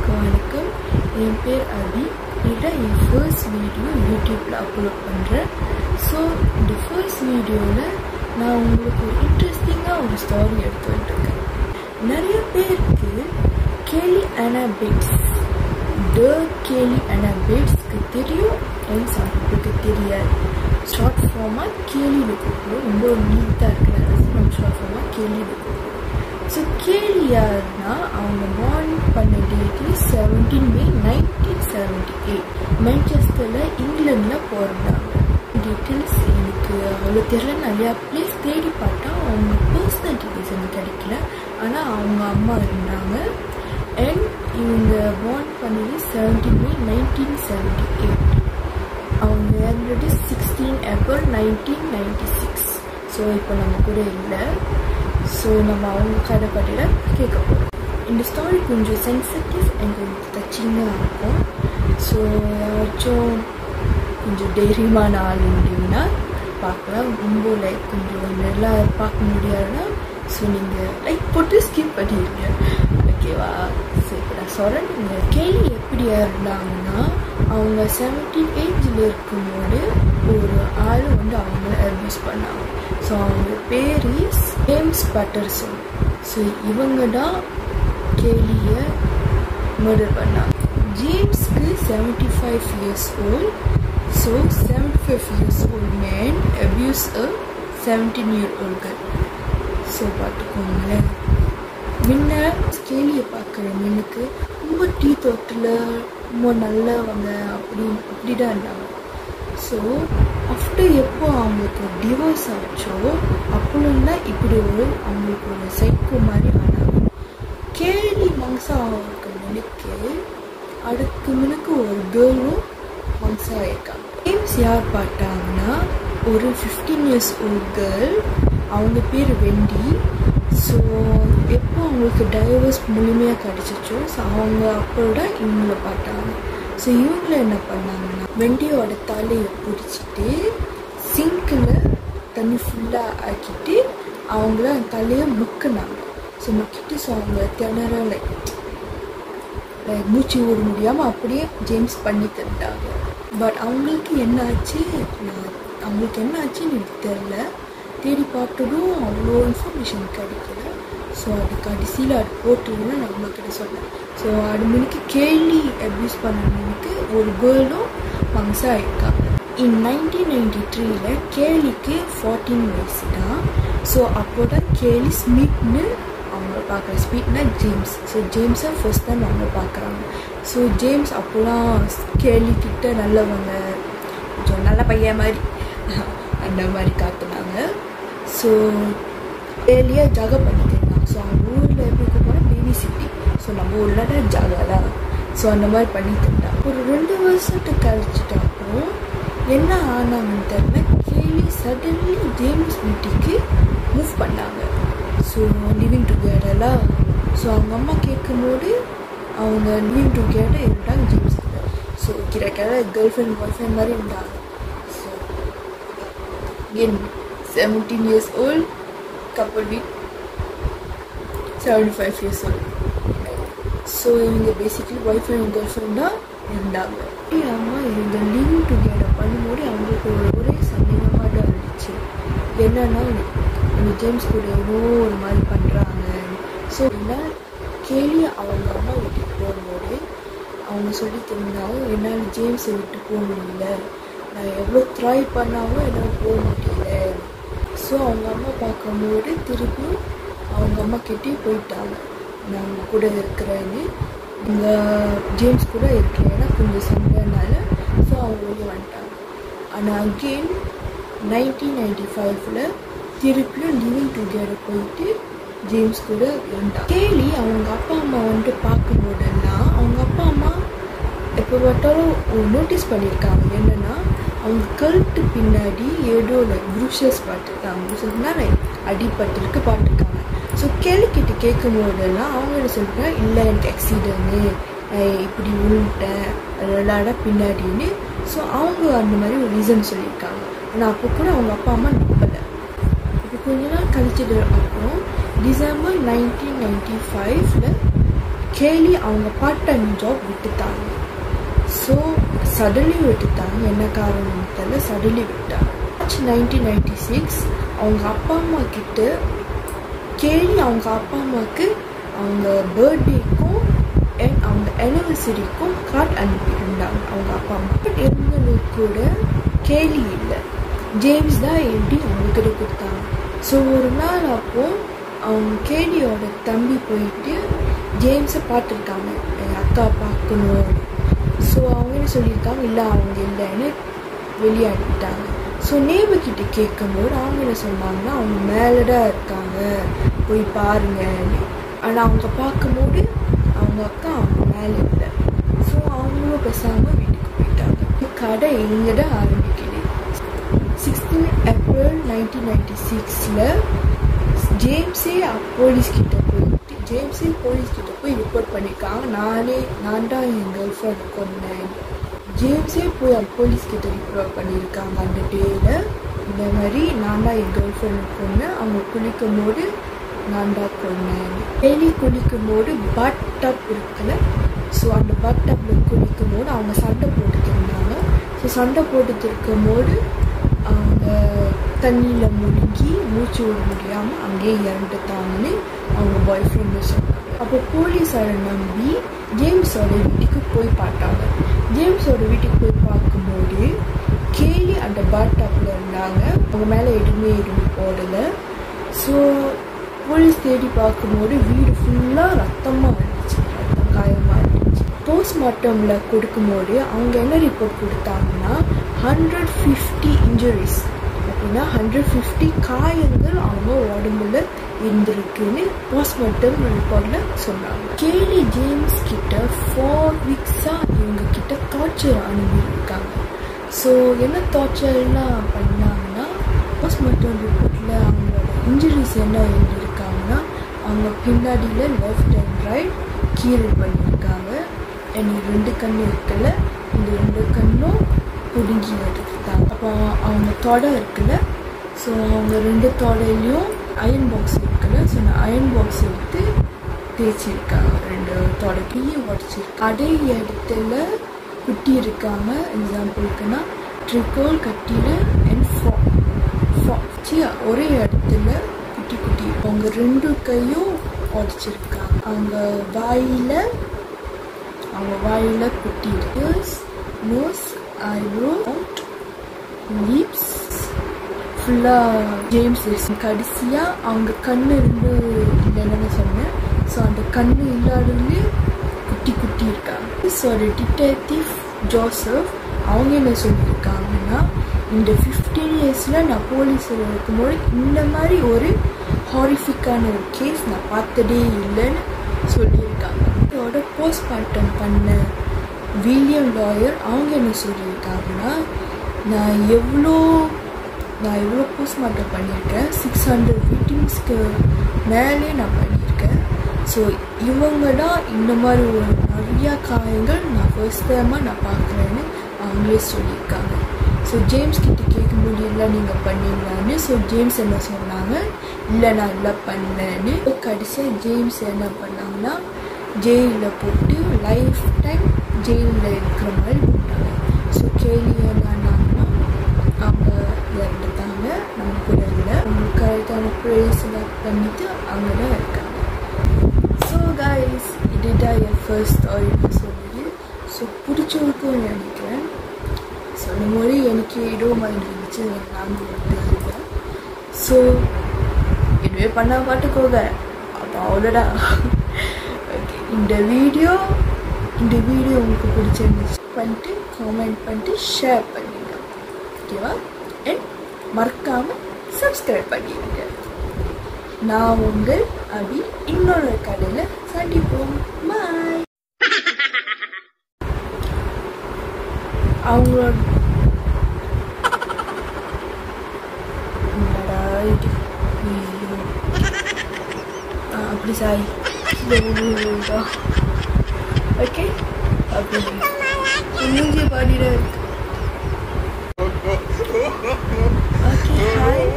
எல்லாருக்கும் வணக்கம். என் பேர் அபி. இதான் என் ஃபர்ஸ்ட் வீடியோ யூடியூப்பில் அப்லோட் பண்ணுறேன். ஸோ இந்த ஃபர்ஸ்ட் வீடியோவில் நான் உங்களுக்கு ஒரு இன்ட்ரெஸ்டிங்காக ஒரு ஸ்டோரி எடுத்து வந்துருக்கேன். நிறைய பேருக்கு கேலி அனா பேட்ஸ் கேலி அனா பேட்ஸ்க்கு தெரியும், அண்ட் சில பேருக்கு தெரியாது. ஷார்ட் ஃபார்மாக கேலின்னு கூப்பிடுவோம். ரொம்ப நீட்டாக இருக்கிறனால நம்ம ஷார்ட் ஃபார்மாக கேலின்னு கூப்பிடுவோம். ஸோ கேலி யாருன்னா அவங்க பார்ன் பண்ண டேட்டு 17 May 1978 மேன்செஸ்டரில் இங்கிலாண்டில் பிறந்தாங்க. டீட்டெயில்ஸ் எனக்கு அவ்வளோ தெரியல. நிறையா பிளேஸ் தேடி பார்த்தா அவங்க பர்சனல் டீட்டெயில்ஸ் எனக்கு கிடைக்கல. ஆனால் அவங்க அம்மா இருந்தாங்க. அண்ட் இவங்க பார்ன் பண்ணது 17 May 1978. அவங்க இறந்தது 16 April 1996. ஸோ இப்போ நம்ம கூட இல்லை. ஸோ நம்ம அவங்க கதை பற்றியில் கேட்க போகிறோம். இந்த ஸ்டோரி கொஞ்சம் சென்சிட்டிவ் அண்ட் கொஞ்சம் டச்சிங்காக இருக்கும். ஸோ யாராச்சும் கொஞ்சம் தைரியமான ஆள் இருந்தீங்கன்னா பார்க்கலாம். ரொம்ப கொஞ்சம் நல்லா பார்க்க முடியாதுன்னா ஸோ நீங்கள் போட்டு ஸ்கிப் பண்ணிடுங்க, ஓகேவா? ஸோ இப்போ நான் சொல்கிறேன். நீங்கள் கேலி எப்படி இருந்தாங்கன்னா அவங்க 17 ஏஜில் இருக்கும்போது ஒரு ஆள் அவங்கள அப்யூஸ் பண்ணாங்க. ஸோ அவங்க பேர் ஜேம்ஸ் பட்டர்சன். ஸோ இவங்க தான் கேலியை மர்டர் பண்ணாங்க. ஜேம்ஸ்க்கு 75 years old. So 75 years old man abuse a 17-year-old girl. So பார்த்துக்கோங்களேன். முன்ன கேலியை பார்க்குறவங்களுக்கு ரொம்ப டீ தோட்டில் ரொம்ப நல்லவங்க அப்படிதான் இருந்தாங்க. ஸோ ஆஃப்டர் எப்போ அவங்களுக்கு டிவோர்ஸ் ஆச்சோ அப்போலாம் இப்படி அவங்களுக்கு ஒரு சைக்கோ மாதிரி ஆனாங்க. கேலி மங்ஸா அவங்களுக்கு முன்னுக்கு ஒரு கேர்ளும் மங்ஸா ஆயிருக்காங்க. ஜேம்ஸ் யார் பார்த்தாங்கன்னா ஒரு 15 years old கேர்ள். அவங்க பேர் வெண்டி. ஸோ எப்போ அவங்களுக்கு டைவர்ஸ் முழுமையாக கிடச்சிச்சோ ஸோ அவங்க அப்போட இவங்கள பார்த்தாங்க. ஸோ இவங்கள என்ன பண்ணாங்கன்னா வெண்டியோட தலையை பிடிச்சிட்டு சிங்கில் தண்ணி ஃபுல்லாக ஆக்கிட்டு அவங்கள தலையை முக்கினாங்க. ஸோ முக்கிட்டு ஸோ அவங்க திணற மூச்சு விட முடியாமல் அப்படியே ஜேம்ஸ் பண்ணி தந்தாங்க. பட் அவங்களுக்கு என்ன ஆச்சுன்னு எனக்கு தெரில. தேடி பார்த்ததும் அவ்வளோ இன்ஃபர்மேஷன் கிடைக்கல. ஸோ அது கடைசியில் அது போட்டுன்னு நான் உங்கள்கிட்ட சொன்னேன். ஸோ அது முன்னுக்கு கேலி அப்யூஸ் பண்ணவங்களுக்கு ஒரு கேர்ளும் மங்ஸாக ஆயிருக்காங்க. இன் 1993 கேலிக்கு 14 வயசு தான். ஸோ அப்போ தான் கேலி ஸ்மித்னு அவங்க பார்க்குறாங்க. ஸ்மித்னா ஜேம்ஸ். ஸோ ஜேம்ஸை ஃபர்ஸ்ட் டைம் அவங்க பார்க்குறாங்க. ஸோ ஜேம்ஸ் அப்போலாம் கேலிக்கிட்ட நல்லவங்க, கொஞ்சம் நல்ல பையன் மாதிரி அந்த மாதிரி காத்துனாங்க. ஸோ கேலியை ஜாக பண்ணிட்டுருந்தாங்க. ஸோ அவங்க ஊரில் எப்படி போனால் பேபி சிட்டி. ஸோ நம்ம ஊரில் தான் ஜாகா தான். ஸோ அந்த மாதிரி பண்ணிட்டு இருந்தாங்க. ஒரு 2 வருஷத்துக்கு கழிச்சிட்டு அப்புறம் என்ன ஆனாங்கன்னு தெரியல. கேலி சடன்லி ஜேம்ஸ் வீட்டுக்கு மூவ் பண்ணாங்க. ஸோ லிவிங் டுகெதர்லாம். ஸோ அவங்க அம்மா கேட்கும்போது அவங்க லிவிங் டுகெதர் இருந்தாங்க ஜேம்ஸ் கிட்ட. ஸோ கிடக்கிற கேர்ள் ஃப்ரெண்ட் பாய் ஃப்ரெண்ட் மாதிரி இருந்தாங்க. So again 17 years old couple with 75 years old. So இவங்க பேசிக்கலி பாய் ஃப்ரெண்ட் கேர்ள் ஃப்ரெண்டாக இருந்தாங்க. அம்மா இவங்க லிவிங் டுகெதர் பண்ணும்போது அவங்களுக்கு ஒரே சந்தேகமாக தான் இருந்துச்சு. என்னன்னா இந்த ஜேம்ஸ் கூட ஏதோ ஒரு மாதிரி பண்ணுறாங்க. ஸோ என்னால் கேலி அவங்க அம்மா வீட்டுக்கு போகும்போது அவங்க சொல்லி தெரிஞ்சாலும் என்னால் ஜேம்ஸை விட்டு போக முடியல, நான் எவ்வளோ ட்ரை பண்ணாலும் என்னால் போக முடியல. ஸோ அவங்க அம்மா பார்க்கும்போது திருப்பி அவங்க அம்மா கிட்டே போயிட்டாங்க. நான் அவங்க கூட இருக்கிறேன்னு, இந்த ஜேம்ஸ் கூட இருக்கிறேன், ஏன்னா கொஞ்சம் சண்டைனால. ஸோ அவங்க வெளியே வந்துட்டாங்க. ஆனால் அகெயின் 1995 திருப்பியும் லிவிங் டுகெதர் போயிட்டு ஜேம்ஸ் கூட இருந்தாங்க. கேலி அவங்க அப்பா அம்மா பார்க்கும்போதெல்லாம் அவங்க அப்பா அம்மா எப்போ பார்த்தாலும் நோட்டீஸ் பண்ணியிருக்காங்க. என்னென்னா அவங்க கழுத்து பின்னாடி ஏதோ ப்ரூஷஸ் பார்த்துருக்காங்க. ப்ரூஷஸ்னா அடிபட்டிருக்கு பார்த்துருக்காங்க. ஸோ கேள்விக்கிட்ட கேட்கும் போதெல்லாம் அவங்க என்ன சொல்கிறாங்க, இல்லை எனக்கு ஆக்சிடென்ட்டு, இப்படி விழுந்துட்டேன் விளையாட பின்னாடின்னு. ஸோ அவங்க அந்த மாதிரி ஒரு ரீசன் சொல்லியிருக்காங்க. ஆனால் அப்போ கூட அவங்க அப்பா அம்மா நம்பலை. இப்போ கொஞ்ச நாள் கழிச்சது அப்புறம் டிசம்பர் 1995 கேலி அவங்க பார்ட் டைம் ஜாப் விட்டுட்டாங்க. ஸோ சடன்லி விட்டுட்டாங்க. என்ன காரணம் தெரியல, சடன்லி விட்டாங்க. மார்ச் 1996 அவங்க அப்பா அம்மா கிட்ட கேலி அவங்க அப்பா அம்மாவுக்கு அவங்க பர்த்டேக்கும் அண்ட் அவங்க ஆனிவர்சரிக்கும் கார்டு அனுப்பியிருந்தாங்க அவங்க அப்பா அம்மா. பட் இவங்களுக்கு கூட கேலி இல்லை, ஜேம்ஸ் தான் எப்படி அவங்கக்கிட்ட கொடுத்தாங்க. ஸோ ஒரு நாள் அப்போ அவங்க கேலியோட தம்பி போயிட்டு ஜேம்ஸை பார்த்துருக்காங்க, என் அக்கா பார்க்கணும். ஸோ அவங்க என்ன சொல்லியிருக்காங்க, இல்லை அவங்க இல்லைன்னு வெளியே அனுப்பிட்டாங்க. ஸோ நேபர்கிட்ட கேட்கும்போது அவங்க என்ன சொன்னாங்கன்னா, அவங்க மேலே தான் இருக்காங்க, போய் பாருங்கன்னு. ஆனால் அவங்க பார்க்கும்போது அவங்க அக்கா அவங்க மேலே இல்லை. ஸோ அவங்களும் பேசாமல் வீட்டுக்கு போயிட்டாங்க. கதை எங்கே தான் ஆரம்பிக்குது. 16 ஏப்ரல் 1996 ஜேம்ஸே போலீஸ்கிட்ட போய் ரிப்போர்ட் பண்ணியிருக்காங்க, நான் தான் என் கேர்ள் ஃப்ரெண்ட் கொண்டேன். ஜேம்ஸே போய் போலீஸ்கிட்ட ரிப்போர்ட் பண்ணியிருக்காங்க அந்த டேயில். இந்த மாதிரி நான் தான் என் கேர்ள் ஃப்ரெண்ட் கொண்டேன், அவங்க குளிக்கும் போது நான் தான் கொண்டேன். டெய்லி குளிக்கும் போது பட் டப் இருக்குல்ல, ஸோ அந்த பட் டப்பில் குளிக்கும் போது அவங்க சண்டை போட்டுட்டு இருந்தாங்க. ஸோ சண்டை போட்டுட்டு இருக்கும் போது அவங்க தண்ணியில் முழுங்கி மூச்சு விட முடியாமல் அங்கேயே இறந்துட்டாங்கன்னு அவங்க பாய் ஃப்ரெண்டு சொன்னாங்க. அப்போ போலீஸாரை நம்பி ஜேம்ஸோட வீட்டுக்கு போய் பார்த்தாங்க. ஜேம்ஸோட வீட்டுக்கு போய் பார்க்கும்போது கேலி அந்த பாட்டாப்பில் இருந்தாங்க. அவங்க மேலே எதுவுமே போடலை. ஸோ போலீஸ் தேடி பார்க்கும்போது வீடு ஃபுல்லாக ரத்தமாக இருந்துச்சு, ரத்தம் காயமாக இருந்துச்சு. போஸ்ட்மார்ட்டமில் கொடுக்கும்போது அவங்க என்ன ரிப்போர்ட் கொடுத்தாங்கன்னா 150 இன்ஜுரிஸ், அப்படின்னா 150 காயங்கள் அவங்க உடம்புல இருந்திருக்குன்னு போஸ்ட்மார்ட்டம் ரிப்போர்ட்டில் சொன்னாங்க. கேலி ஜேம்ஸ் கிட்ட 4 வீக்ஸாக இவங்க கிட்ட டார்ச்சர் அனுப்பியிருக்காங்க. ஸோ என்ன டார்ச்சர்லாம் பண்ணாங்கன்னா, போஸ்ட்மார்ட்டம் ரிப்போர்ட்டில் அவங்களோட இன்ஜுரிஸ் என்ன எழுதியிருக்காங்கன்னா, அவங்க பின்னாடியில் லெஃப்ட் அண்ட் ரைட் கீழே பண்ணியிருக்காங்க. எனக்கு 2 கண்ணு இருக்குல்ல, இந்த 2 கண்ணும் பிடுங்கி எடுத்துட்டாங்க. அப்போ அவங்க தொடை இருக்குல்ல, ஸோ அவங்க 2 தொடையிலையும் அயன் பாக்ஸ் இருக்குல்ல, ஸோ அந்த அயன் பாக்ஸ் எடுத்து தேய்ச்சிருக்காங்க. 2 தொடைக்கையும் உடச்சிருக்கு. அதே இடத்துல குட்டி இருக்காங்க. எக்ஸாம்பிளுக்குன்னா ட்ரிகோல் கட்டியில் அண்ட் ஒரே இடத்துல குட்டி குட்டி அவங்க 2 கையும் உடச்சிருக்காங்க. அவங்க வாயில் குட்டி இருக்கு. நோஸ், ஐப்ரோ, லிப்ஸ் ஃபுல்லாக ஜேம்ஸ். கடைசியாக அவங்க கண்ணு 2 இல்லைன்னு சொன்னேன். ஸோ அந்த கண்ணு இல்லாதவங்களே குட்டி குட்டி இருக்காங்க. ஸோ டிடெக்டிவ் ஜோசப் அவங்க என்ன சொல்லியிருக்காங்கன்னா, இந்த 15 இயர்ஸில் நான் போலீஸில் இருக்கும்போது இந்த மாதிரி ஒரு ஹாரிஃபிக்கான ஒரு கேஸ் நான் பார்த்ததே இல்லைன்னு சொல்லியிருக்காங்க. இதோட போஸ்ட்மார்ட்டம் பண்ண வில்லியம் லாயர் அவங்க என்ன சொல்லியிருக்காங்கன்னா, நான் எவ்வளோ போஸ்ட்மார்ட்டம் பண்ணியிருக்கேன், 600 விக்டிம்ஸ்க்கு மேலே நான் பண்ணியிருக்கேன். ஸோ இவங்க தான் இந்த மாதிரி ஒரு நிறையா காயங்கள் நான் ஃபர்ஸ்ட் டைமாக நான் பார்க்குறேன்னு அவங்களே சொல்லியிருக்காங்க. ஸோ ஜேம்ஸ் கிட்ட கேட்கும்போது இல்லை நீங்கள் பண்ணீங்களான்னு. ஸோ ஜேம்ஸ் என்ன சொன்னாங்க, இல்லை நான் இல்லை பண்ணேன்னு. கடைசியாக ஜேம்ஸ் என்ன பண்ணாங்கன்னா, ஜெயிலில் போட்டு லைஃப் டைம் ஜெயிலில் இருக்கிற மாதிரி போட்டாங்க. ஸோ கேலி என்னன்னா அவங்க இறந்துட்டாங்க, நம்ம கூட இல்லை. அவங்களுக்கு கரெக்டான ப்ரேஸ்லாம் பண்ணிவிட்டு அவங்க தான் இருக்காங்க. ஸோ கைஸ், இதுதான் என் ஃபர்ஸ்ட் ஸ்டோரின்னு சொல்லுது. ஸோ பிடிச்சிருக்கும்னு நினைக்கிறேன். சொல்லும் போது எனக்கு ஏதோ மாதிரி இருந்துச்சு, நான் இருக்கேன். ஸோ இதுவே பண்ண பார்த்துக்கோங்க. அப்போ அவ்வளோதான். ஓகே, இந்த வீடியோ உங்களுக்கு பிடிச்சிருந்துச்சு பண்ணிட்டு காமெண்ட் பண்ணிட்டு ஷேர் பண்ணிடுங்க, ஓகேவா? அண்ட் மறக்காமல் சப்ஸ்கிரைப் பண்ணிடுங்க. நான் உங்கள் அபி, இன்னொரு கடையில் சந்திப்போம். பாய். அவங்களோட அப்படி சாய் ஓகே, அப்படி மூஞ்சி பாடிட இருக்கு. Okay, hi.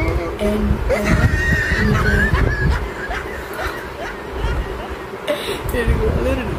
அண்ட் எனக்கு வளருது.